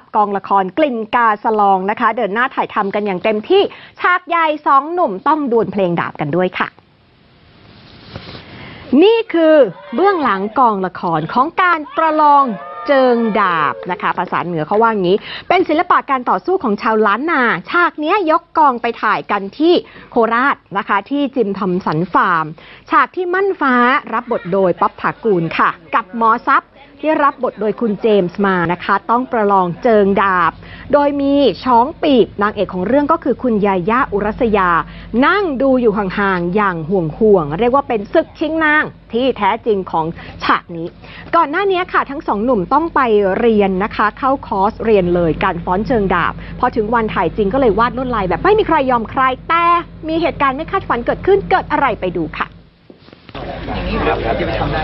กองละครกลิ่นกาสลองนะคะเดินหน้าถ่ายทำกันอย่างเต็มที่ฉากใหญ่2 หนุ่มต้องดวลเพลงดาบกันด้วยค่ะนี่คือเบื้องหลังกองละครของการประลองเจิงดาบนะคะภาษาเหนือเขาว่างี้เป็นศิลปะการต่อสู้ของชาวล้านนาฉากนี้ยกกองไปถ่ายกันที่โคราชนะคะที่จิมทอมสันฟาร์มฉากที่มั่นฟ้ารับบทโดยป๊อปถากูลค่ะกับหมอทรัพย์ที่รับบทโดยคุณเจมส์มานะคะต้องประลองเจิงดาบโดยมีช้องปีบนางเอกของเรื่องก็คือคุณยาย่าอุรัสยานั่งดูอยู่ห่างๆอย่างห่วงเรียกว่าเป็นศึกชิงนางที่แท้จริงของฉากนี้ก่อนหน้านี้ค่ะทั้ง2 หนุ่มต้องไปเรียนนะคะเข้าคอร์สเรียนเลยการฟ้อนเชิงดาบพอถึงวันถ่ายจริงก็เลยวาดลวดลายแบบไม่มีใครยอมใครแต่มีเหตุการณ์ไม่คาดฝันเกิดขึ้นเกิดอะไรไปดูค่ะอย่างนี้ครับที่ไปทำได้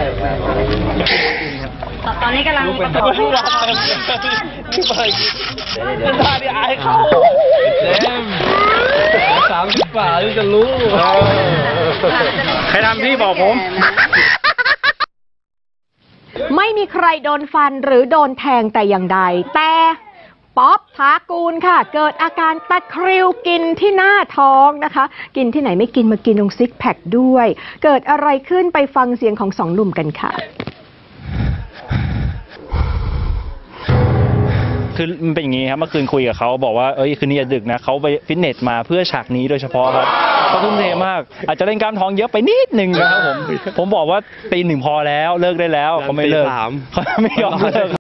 ตอนนี้กำลังประกอบที่ว่าที่ไปเป็นท่าที่อายเขา30 บาทจะรู้ใครทำพี่บอกผมไม่มีใครโดนฟันหรือโดนแทงแต่อย่างใดแต่ป๊อปถากูลค่ะเกิดอาการตะคริวกินที่หน้าท้องนะคะกินที่ไหนไม่กินมากินตรงซิกแพคด้วยเกิดอะไรขึ้นไปฟังเสียงของ2 หนุ่มกันค่ะคือมันเป็นอย่างนี้ครับเมื่อคืนคุยกับเขาบอกว่าคืนนี้อย่าดึกนะเขาไปฟิตเนสมาเพื่อฉากนี้โดยเฉพาะครับเขาทุ่มเทมากอาจจะเล่นกล้ามท้องเยอะไปนิดนึงนะครับผมบอกว่าตี 1พอแล้วเลิกได้แล้วเขาไม่เลิกเขาไม่ยอมเลิก